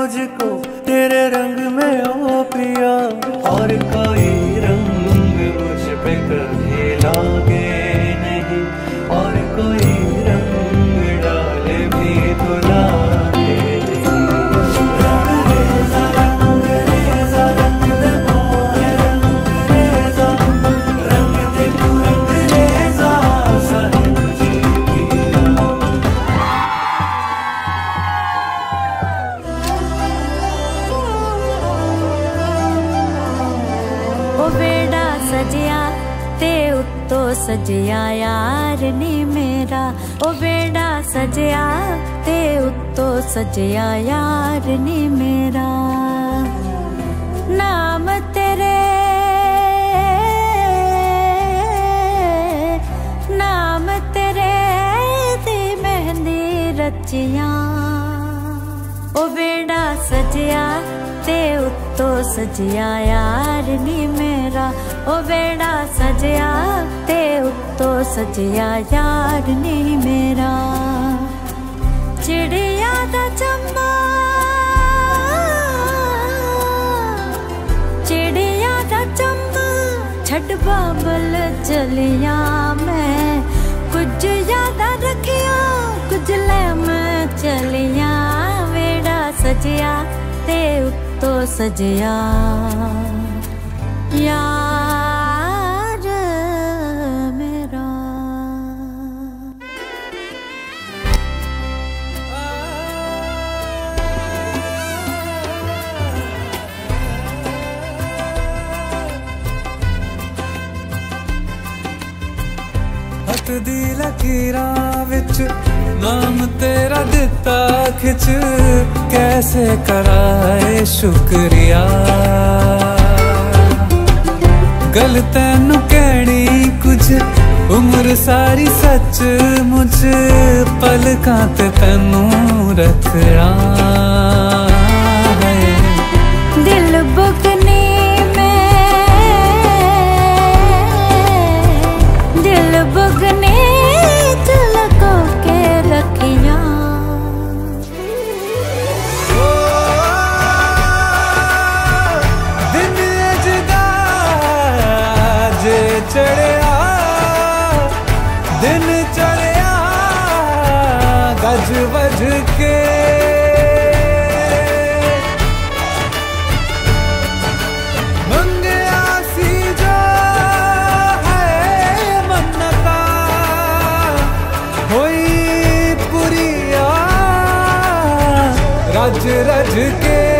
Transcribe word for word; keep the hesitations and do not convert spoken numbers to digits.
मुझको तेरे रंग में ओ पिया, और कोई रंग मुझ पे कभी लागे नहीं, और कोई रंग डाले भी तो लागे नहीं। रंग रेजा रंग रेजा रंग दे मोहे रंग रेजा, रंग दे तू रंग रेजा सारे तुझे पिया। ओ बेड़ा सजिया ते उत्तो सजिया यार नी मेरा, ओ बेड़ा सजिया ते उत्तो सजिया यार नी मेरा। नाम तेरे नाम तेरे दी मेहंदी रचिया, ओ बेड़ा सजिया ते उत्तो सजिया यार नी मेरा, ओ बेड़ा सजिया ते उत्तो सजिया यार नी मेरा। चिड़िया दा चम्मा चिड़िया दा चम्मा छड़ बाबल चलिया मैं, कुछ यादा रखिया कुछ ले मैं चलिया। बेड़ा सजिया ते उत्तो सजिया यार मेरा। हथ दी लकीरां विच नाम तेरा दिता खिच, कैसे कराए शुक्रिया। गल तैनू कहनी कुछ उम्र सारी सच मुझ, पलकां ते तैनू रखना है। दिल बुकनी में दिल बुकनी लको के रखिया। दिन जगा जे चढ़िया दिन चढ़िया गज बज के, मंगया सी जो है मन्नता होई पुरिया रज रज के।